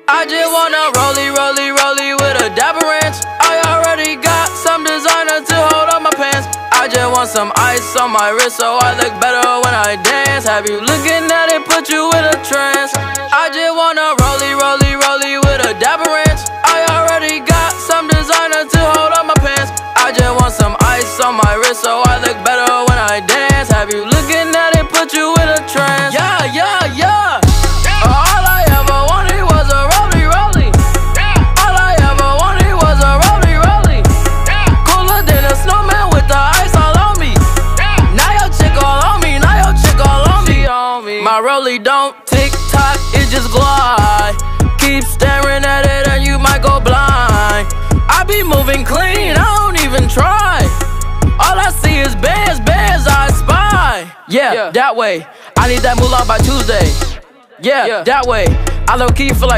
I just wanna rollie with a dapper ranch. I already got some designer to hold on my pants. I just want some ice on my wrist so I look better when I dance. Have you looking at it, put you in a trance. I just wanna rollie with a dapper ranch. I already got some designer to hold on my pants. I just want some ice on my wrist so I look better when I dance. Have you looking at it, put you in a trance. Yeah. All I ever wanted was a rollie. All I ever wanted was a rollie. Cooler than a snowman with the ice all on me. Now your chick all on me, She on me. My rollie don't tick tock, it just glide. Keep staring at it and you might go blind. I be moving clean, I don't even try. All I see is bands, I spy. Yeah, that way. I need that moolah by Tuesday. Yeah, that way. I low-key feel like